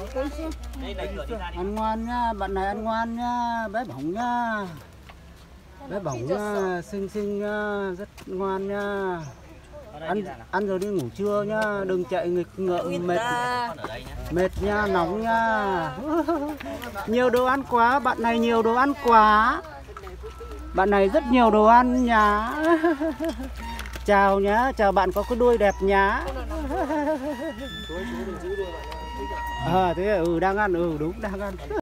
Ăn ngoan nhá, bạn này ăn ngoan nhá, bé bỏng nhá. Bé bỏng nhá, xinh xinh nhá, rất ngoan nhá. Ăn rồi đi ngủ trưa nhá, đừng chạy nghịch ngợm mệt. Mệt nha, nóng nha. Nhiều đồ ăn quá, bạn này nhiều đồ ăn quá. Bạn này rất nhiều đồ ăn nhá. Chào nhá, chào bạn có cái đuôi đẹp nhá. Thế đang ăn, đúng đang ăn.